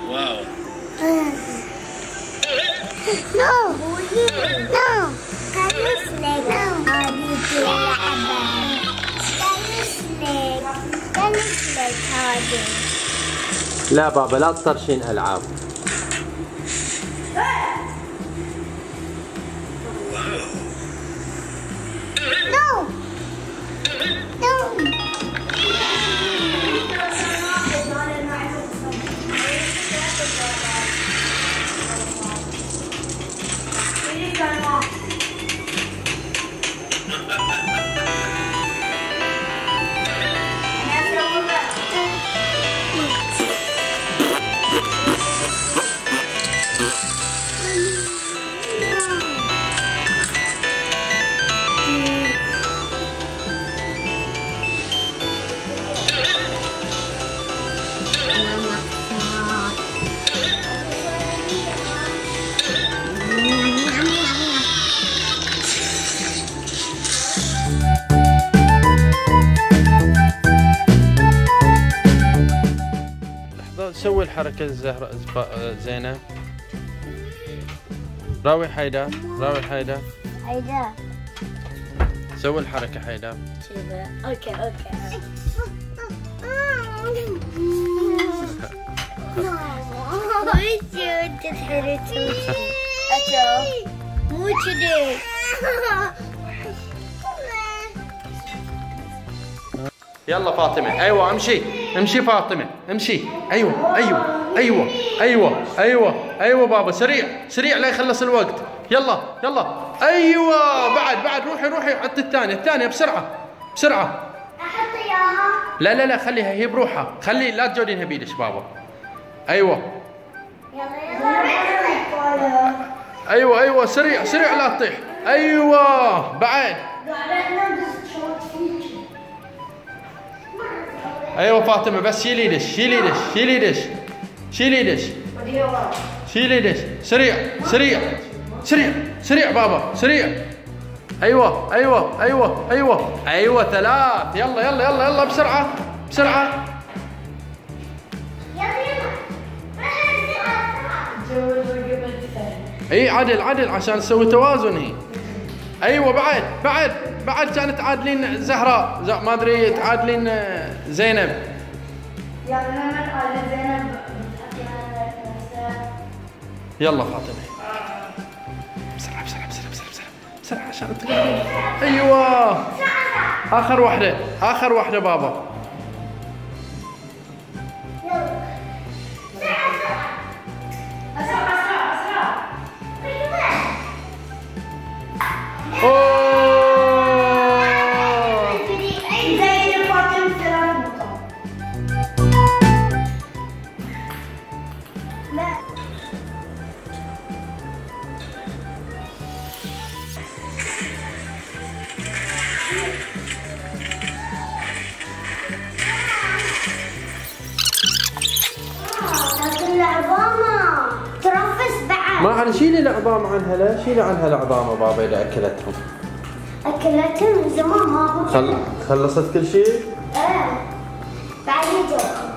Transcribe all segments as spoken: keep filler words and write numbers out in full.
واو. نو نو خلص لك هذه اللعبة. خلص لك خلص لك هذه. لا بابا لا تطرشين ألعاب. نو نو سوي الحركة الزهراء زينة. راوي حيدر راوي حيدر حيدر سوي الحركة حيدر. كذا. اوكي اوكي. وش تسحرتي؟ اتو مو كذي. يلا فاطمة، ايوه امشي امشي فاطمة امشي. ايوه ايوه ايوه ايوه ايوه ايوه بابا سريع سريع لا يخلص الوقت. يلا يلا ايوه بعد بعد روحي روحي حط الثانية الثانية بسرعة بسرعة. احط اياها؟ لا لا لا خليها هي بروحها. خلي لا تجودينها بيدش بابا. ايوه يلا ايوه ايوه سريع سريع لا تطيح. ايوه بعد. ايوه فاطمه بس شيلي دش شيلي دش شيلي دش شيلي دش شيلي دش سريع سريع سريع سريع بابا سريع. ايوه ايوه ايوه ايوه ايوه ثلاث. يلا يلا يلا يلا بسرعه بسرعه. اي عدل عدل عشان نسوي توازن هي. ايوه بعد بعد بعد كانت تعادلين زهراء ز... ما ادري تعادلين زينب. يلا لما تعادل زينب يلا فاطمه بسرعه بسرعه بسرعه بسرعه بسرعه بسرعه عشان تقدرين. ايوه اخر واحده اخر واحده بابا. ما عن شيلي العظام عنها لا شيلي عنها العظام بابا اذا اكلتهم. اكلتهم من زمان ما خل... خلصت كل شيء؟ ايه بعد يجوكم.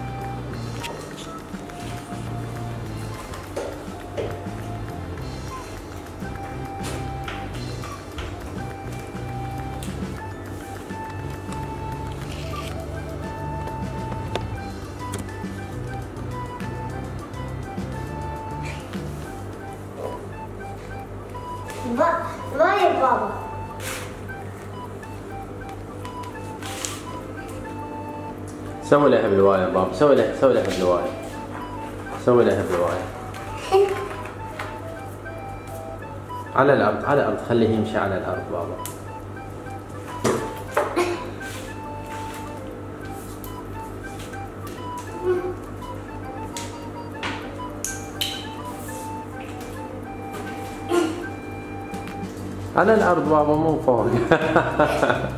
باي بابا. سوي لها بالوايه بابا سوي لها سوي لها بالوايه سوي لها بالوايه. على الارض على الارض خليه يمشي على الارض بابا. على الارض بابا مو فوق.